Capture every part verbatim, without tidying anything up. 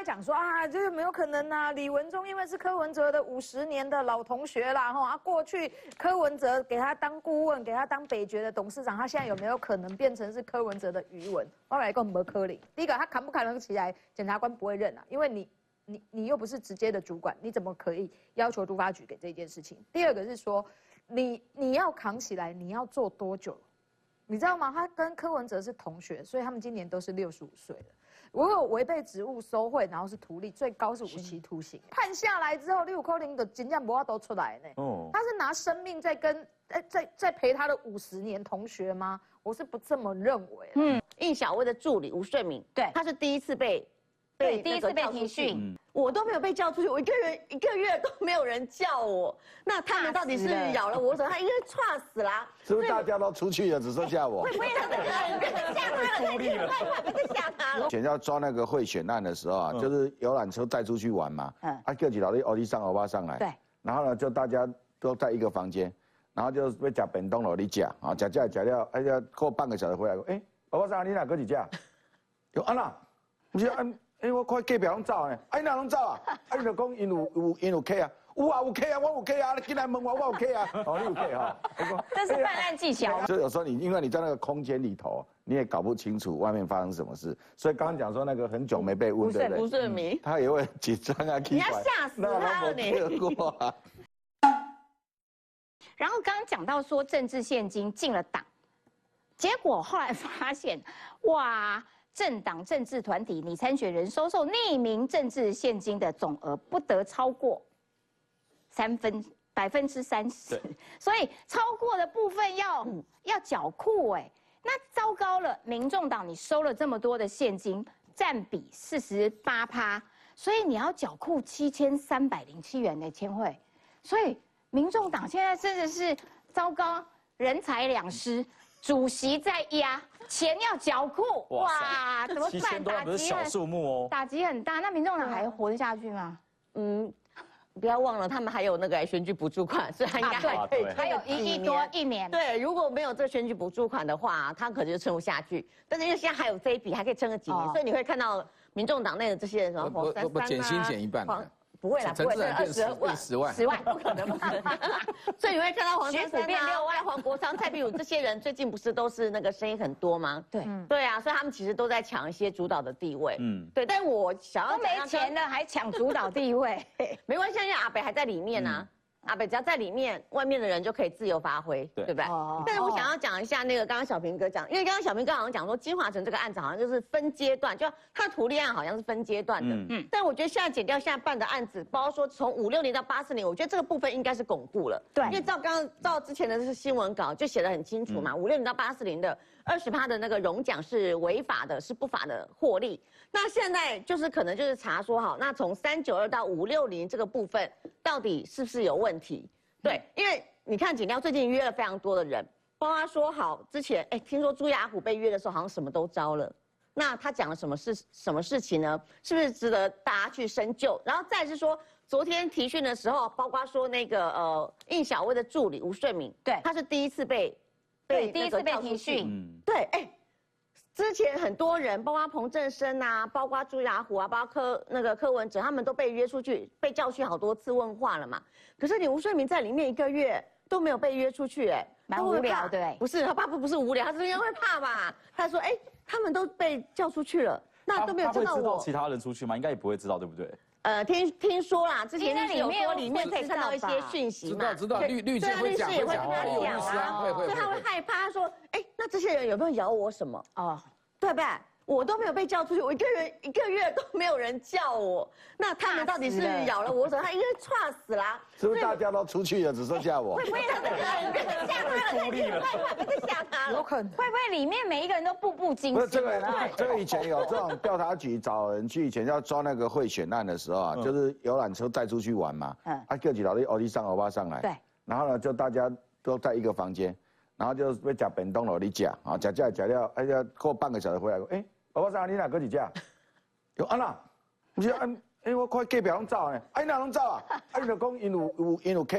讲说啊，这个没有可能啊，李文忠因为是柯文哲的五十年的老同学啦，哈，啊，过去柯文哲给他当顾问，给他当北捷的董事长，他现在有没有可能变成是柯文哲的余文？我来讲没可能。第一个，他扛不扛得起来，检察官不会认啊，因为你你你又不是直接的主管，你怎么可以要求都发局给这件事情？第二个是说，你你要扛起来，你要做多久？你知道吗？他跟柯文哲是同学，所以他们今年都是六十五岁了。如果违背职务收贿，然后是图利，最高是无期徒刑。判下来之后，六扣零的金价不要都出来呢。哦，他是拿生命在跟在在在陪他的五十年同学吗？我是不这么认为。 嗯，应小薇的助理吴顺敏，对，他是第一次被被第一次被提讯。 我都没有被叫出去，我一个人一个月都没有人叫我。那他们到底是咬了我什么？他应该踹死啦！ 是不是大家都出去了，只剩下我？ 会不会他在吓他了？太厉害，别再吓他了。 以前要抓那个贿选案的时候啊，就是游览车带出去玩嘛，嗯，啊，叫几老弟欧弟上欧巴上来，对，然后呢，就大家都在一个房间，然后就被夹便当了，你夹啊，夹夹夹掉，哎呀，过半个小时回来，哎，欧巴上你哪个几架？有安娜，不是安。 哎，我看隔壁拢走呢，哎，哪拢走啊？啊，你就讲因有有因有 K 啊，有啊有 K 啊，我有 K 啊，你进来问我，我有 K 啊，哦，你有 K 哈。 这是办案技巧。 就有时候你因为你在那个空间里头，你也搞不清楚外面发生什么事，所以刚刚讲说那个很久没被问，对不对？ 不是谜， 他也会紧张啊， 你要吓死他了你。 然后刚刚讲到说政治现金进了党，结果后来发现，哇。 政党、政治团体，你参选人收受匿名政治现金的总额不得超过三分百分之三十，所以超过的部分要、嗯、要缴库哎，那糟糕了！民众党你收了这么多的现金，占比四十八趴，所以你要缴库七千三百零七元的千惠，所以民众党现在真的是糟糕，人财两失。 主席在压，钱要缴库，哇，怎么办？打击很数目哦，打击很大。那民众党还活得下去吗？ 嗯，不要忘了，他们还有那个选举补助款，所以他应该还可以， 还有一亿多一年。 对，如果没有这选举补助款的话，他可能就撑不下去。但是因为现在还有这一笔，还可以撑个几年，所以你会看到民众党内的这些人什么黄珊珊啊， 减薪减一半。 不会啦，不会，二十万， 十万， 十万不可能，不可能。所以你会看到黄珊珊啊、黄国昌、蔡壁如这些人，最近不是都是那个声音很多吗？对，对啊，所以他们其实都在抢一些主导的地位。嗯，对。但是我想要都没钱了，还抢主导地位， 没关系，因为阿北还在里面啊。 阿北只要在里面，外面的人就可以自由发挥，对不对？哦、但是我想要讲一下那个刚刚小平哥讲，因为刚刚小平哥好像讲说金华城这个案子好像就是分阶段，就他的图利案好像是分阶段的。嗯嗯。但我觉得现在检调现在办的案子，包括说从五六年到八四年，我觉得这个部分应该是巩固了。对。因为照刚刚照之前的这新闻稿就写得很清楚嘛，五六年到八四年的二十趴的那个融奖是违法的，是不法的获利。那现在就是可能就是查说好，那从三九二到五六零这个部分到底是不是有问题？ 对，因为你看检调最近约了非常多的人，包括说好之前，哎，听说朱雅虎被约的时候好像什么都招了，那他讲了什么事什么事情呢？是不是值得大家去深究？然后再是说，昨天提讯的时候，包括说那个呃应小薇的助理吴顺敏，对，他是第一次被被第一次被提讯， 嗯，对，哎。 之前很多人，包括彭正生啊，包括朱雅虎啊，包括柯那个柯文哲，他们都被约出去，被叫去好多次问话了嘛。可是你吴顺明在里面一个月都没有被约出去，哎， 蛮无聊，对。 不是，他爸不不是无聊，他是因为会怕吧？他说，哎，他们都被叫出去了，那都没有见到我。 他会知道其他人出去吗？应该也不会知道，对不对？ 呃，听听说啦，之前有说里面可以看到一些讯息嘛， 知道知道，律律师会讲， 也会跟他讲啊，所以他会害怕，他说，哎，那这些人有没有咬我什么？哦。 对不对？我都没有被叫出去，我一个人一个月都没有人叫我，那他们到底是咬了我什么？他应该踹死啦！ 是不是大家都出去了，只剩下我？ 会不会他在吓他了？太快，别再吓他了！ 有可能。会不会里面每一个人都步步惊心？ 不是这个，这个以前有这种调查局找人去，以前要抓那个贿选案的时候啊，就是游览车带出去玩嘛，嗯，啊叫几老弟欧弟上欧巴上来，对，然后呢就大家都在一个房间。 然后就被夹便当了，你夹啊，夹夹夹掉，哎呀，过半个小时回来，哎，欧巴桑，你哪个几架？有安娜，不是安，哎，我看隔壁拢走呢，哎，哪拢走啊？啊，你就讲因有有因有 K 啊，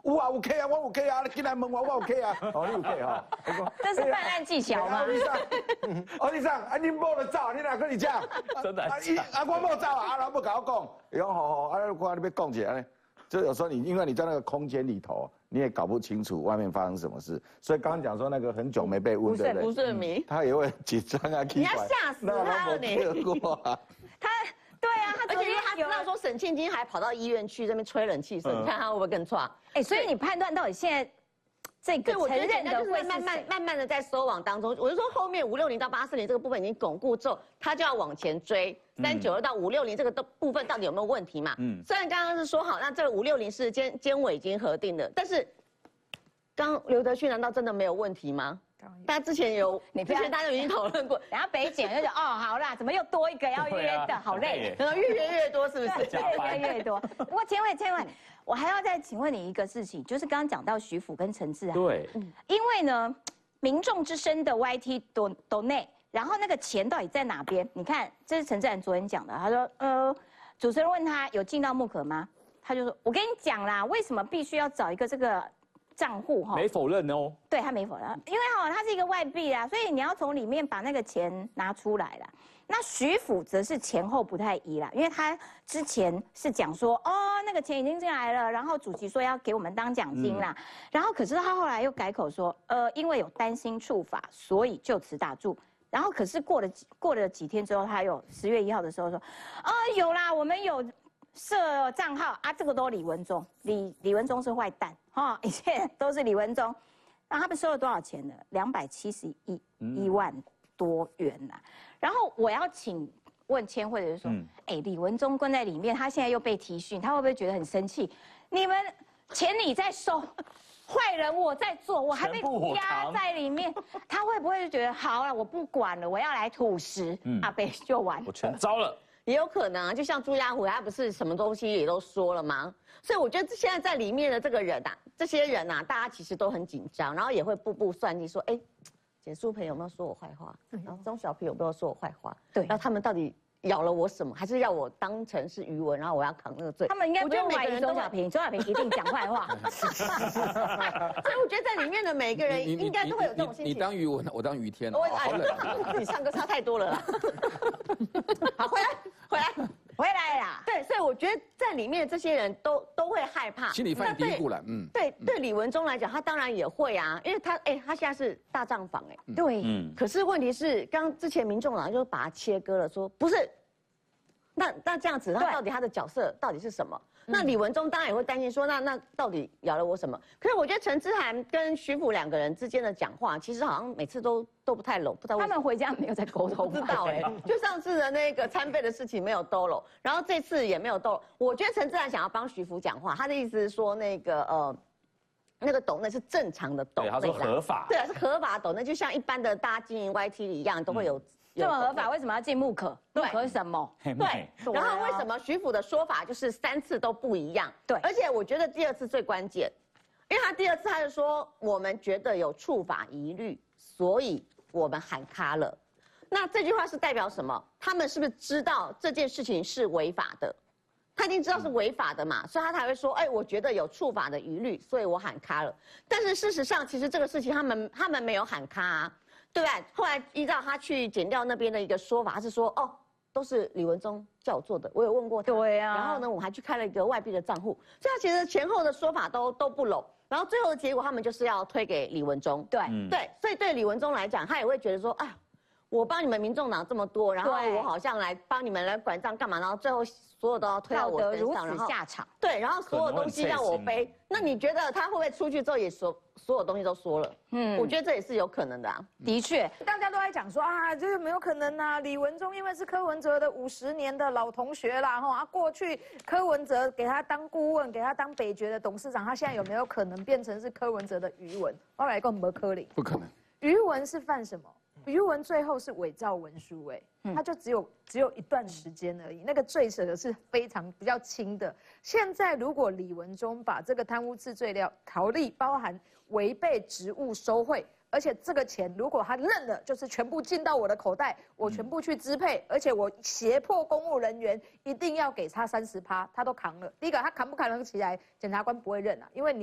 有啊有 K 啊，我有 K 啊，你进来问我，我有 K 啊，哦你有 K 哈， 这是办案技巧吗？ 欧弟桑，欧弟桑，啊你某就走，你哪跟你讲？ 真的。 啊伊啊我某走啊，啊然后不跟我讲，伊讲好好，啊我看你要讲起来，就有时候你因为你在那个空间里头。你也搞不清楚外面发生什么事，所以刚刚讲说那个很久没被问，对不对？ 不是谜， 他也会紧张啊， 你要吓死他了你。 他对啊，他而且因为他知道说沈庆金还跑到医院去这边吹冷气声，你看他会不会更差？ 哎，所以你判断到底现在这个承认的会慢慢慢慢的在收网当中，我就说后面五六零到八四零这个部分已经巩固之后，他就要往前追。三九二到五六零这个都部分到底有没有问题嘛？嗯，虽然刚刚是说好，那这个五六零是监监委已经核定的，但是刚刘德旭难道真的没有问题吗？大家之前有，你之前大家已经讨论过， 然后北检就讲哦好啦，怎么又多一个要约的，好累， 然后越约越多是不是？ 越约越多。不过千惠千惠，我还要再请问你一个事情，就是刚刚讲到徐府跟陈志涵， 对， 因为呢，民众之声的 Y T 抖抖内。然后那个钱到底在哪边？你看，这是陈志涵昨天讲的。他说，呃，主持人问他有进到木可吗？他就说，我跟你讲啦，为什么必须要找一个这个账户哈？ 没否认哦。 对他没否认，因为哈，它是一个外币啊，所以你要从里面把那个钱拿出来啦。那徐府则是前后不太一啦，因为他之前是讲说，哦，那个钱已经进来了，然后主席说要给我们当奖金啦，嗯、然后可是他后来又改口说，呃，因为有担心触法，所以就此打住。然后可是过了过了几天之后，他有十月一号的时候说，啊、呃、有啦，我们有设账号啊，这个都李文忠，李李文忠是坏蛋哈、哦，一切都是李文忠。那他们收了多少钱呢？两百七十一一万多元呐、啊。然后我要请问千惠的就是说，哎、嗯，李文忠关在里面，他现在又被提讯，他会不会觉得很生气？你们钱你在收。坏人我在做，我还被压在里面，他会不会就觉得好了，我不管了，我要来吐实，嗯、阿北就完了， 我全招了， 也有可能啊，就像朱家虎，他不是什么东西也都说了吗？所以我觉得现在在里面的这个人啊，这些人啊，大家其实都很紧张，然后也会步步算计，说，哎，简书培有没有说我坏话？然后钟小平有没有说我坏话？对，然后他们到底。咬了我什么？还是要我当成是余文，然后我要扛那个罪？ 他们应该不用怀疑钟小平，钟小平一定讲坏话。 所以我觉得在里面的每个人应该都会有这种心情。 你当余文，我当余天。 我好冷，你唱歌差太多了啦。好，回来，回来， 回来啦。 对，所以我觉得在里面这些人都都会害怕， 心里犯嘀咕了。嗯， 对，对李文忠来讲，他当然也会啊，因为他哎，他现在是大账房哎。 对，嗯。 可是问题是，刚之前民众党就把他切割了，说不是。那那这样子，他到底他的角色到底是什么？那李文忠当然也会担心说，那那到底咬了我什么？可是我觉得陈之涵跟徐府两个人之间的讲话，其实好像每次都都不太拢，不知道为什么。 他们回家没有在沟通， 不知道哎。就上次的那个餐费的事情没有兜拢，然后这次也没有兜拢。我觉得陈之涵想要帮徐府讲话，他的意思是说那个呃。那个抖那是正常的抖， 对，他说合法， 对，是合法抖，那就像一般的大家经营 Y T 一样，都会有。 这么合法，为什么要进木可？木可是什么？ 对，然后为什么徐府的说法就是三次都不一样？ 对， 而且我觉得第二次最关键，因为他第二次他就说我们觉得有触法疑虑，所以我们喊卡了。那这句话是代表什么？他们是不是知道这件事情是违法的？他一定知道是违法的嘛，所以他才会说，哎，我觉得有触法的疑虑，所以我喊卡了。但是事实上，其实这个事情他们他们没有喊卡啊。对吧？后来依照他去检调那边的一个说法，他是说哦，都是李文忠叫我做的，我有问过他。 对啊。 然后呢，我还去开了一个外币的账户，所以他其实前后的说法都都不拢。然后最后的结果，他们就是要推给李文忠。 对、 嗯、对，所以对李文忠来讲，他也会觉得说，哎，我帮你们民众党这么多，然后我好像来帮你们来管账干嘛？然后最后所有都要推到我身上， 然后下场。 对，然后所有东西让我背。那你觉得他会不会出去之后也所所有东西都说了？嗯，我觉得这也是有可能的啊。 的确， 大家都在讲说啊，这个没有可能啊。李文忠因为是柯文哲的五十年的老同学啦，哈，啊，过去柯文哲给他当顾问，给他当北捷的董事长，他现在有没有可能变成是柯文哲的余文？我来讲没可能， 不可能。 余文是犯什么？余文最后是伪造文书，哎，他就只有只有一段时间而已，那个罪责是非常比较轻的。现在如果李文忠把这个贪污治罪料条例包含违背职务收贿，而且这个钱如果他认了，就是全部进到我的口袋，我全部去支配，而且我胁迫公务人员一定要给他三十趴，他都扛了。第一个他扛不扛得起来，检察官不会认啊，因为你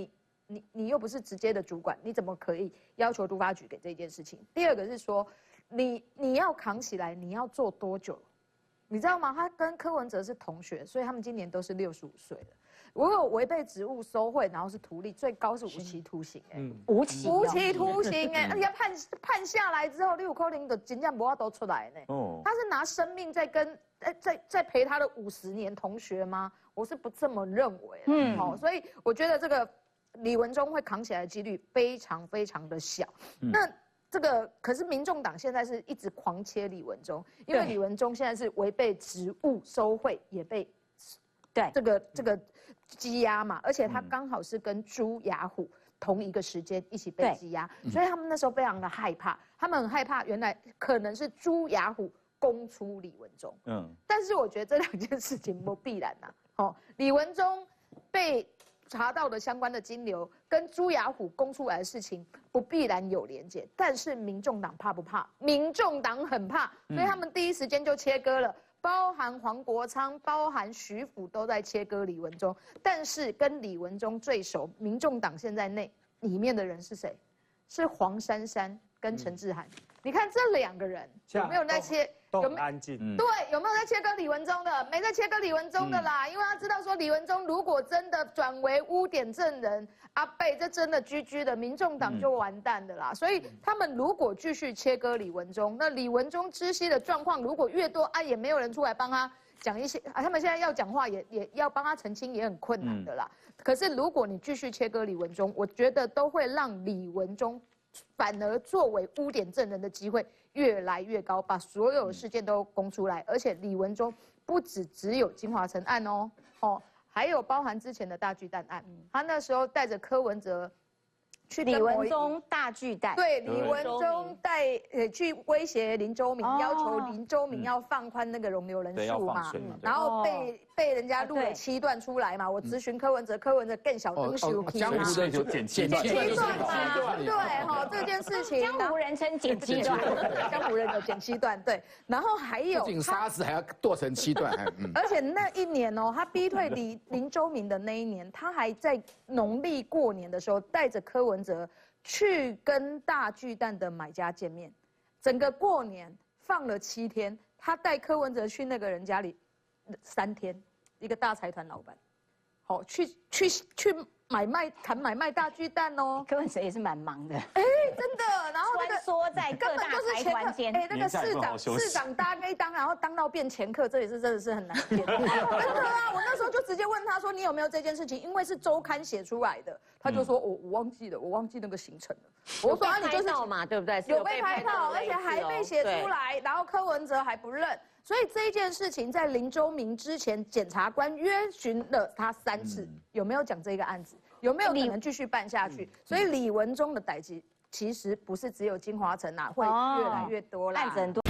你你又不是直接的主管，你怎么可以要求都发局给这件事情？第二个是说，你你要扛起来，你要做多久？你知道吗？他跟柯文哲是同学，所以他们今年都是六十五岁了。如果违背职务收贿，然后是图利，最高是无期徒刑、欸，哎、嗯， 无期无期徒刑、欸，哎，而且判判下来之后，六扣零的金价不要都出来呢、欸。哦，他是拿生命在跟在在在陪他的五十年同学吗？我是不这么认为。嗯，好、哦，所以我觉得这个李文忠会扛起来的几率非常非常的小。嗯、那。这个可是民众党现在是一直狂切李文忠，因为李文忠现在是违背职务收贿，也被对这个这个羁押嘛，而且他刚好是跟朱雅虎同一个时间一起被羁押，所以他们那时候非常的害怕，他们很害怕原来可能是朱雅虎供出李文忠，嗯，但是我觉得这两件事情不必然呐、啊，哦，李文忠被查到的相关的金流跟朱雅虎供出来的事情不必然有连结，但是民众党怕不怕？民众党很怕，所以他们第一时间就切割了，包含黄国昌、包含徐府都在切割李文忠。但是跟李文忠最熟，民众党现在内里面的人是谁？是黄珊珊跟陈志涵。嗯、你看这两个人有没有在切？ 有没有安静？ 对，有没有在切割李文忠的？没在切割李文忠的啦，嗯、因为他知道说李文忠如果真的转为污点证人，阿贝这真的居居的，民众党就完蛋的啦。嗯、所以他们如果继续切割李文忠，那李文忠知悉的状况如果越多啊，也没有人出来帮他讲一些啊，他们现在要讲话也也要帮他澄清，也很困难的啦。嗯、可是如果你继续切割李文忠，我觉得都会让李文忠反而作为污点证人的机会越来越高，把所有的事件都供出来。而且李文忠不只只有金华城案哦，哦，还有包含之前的大巨蛋案，他那时候带着柯文哲去李文忠大巨蛋， 对，李文忠带呃去威胁林周明，哦、要求林周明要放宽那个容留人数嘛，嗯、然后被、哦、被人家录了七段出来嘛，我咨询柯文哲，柯文哲更小灯手皮嘛， 江湖人就剪七段， 剪七段嘛，对哈，这件事情江湖人称剪七段， 江湖人有剪七段，对，然后还有不仅杀死还要剁成七段， 嗯、而且那一年哦，他逼退林林周明的那一年，他还在农历过年的时候带着柯文哲去跟大巨蛋的买家见面，整个过年放了七天，他带柯文哲去那个人家里三天，一个大财团老板，好去去去买卖谈买卖大巨蛋哦， 柯文哲也是蛮忙的， 哎，真的，然后穿梭在各大财团间， 哎，那个市长市长当一当，然后当到变前客，这也是真的是很难变，真的啊，我那时候就直接问他说你有没有这件事情，因为是周刊写出来的。他就说：“我、哦、我忘记了，我忘记那个行程了。”我说：“啊，你就是嘛，对不对？ 有被拍到，而且还被写出来，然后柯文哲还不认，所以这一件事情在林周明之前，检察官约询了他三次，嗯、有没有讲这个案子？有没有可能继续办下去？嗯、所以李文忠的代志其实不是只有金华城啊，会越来越多啦， 案子很多。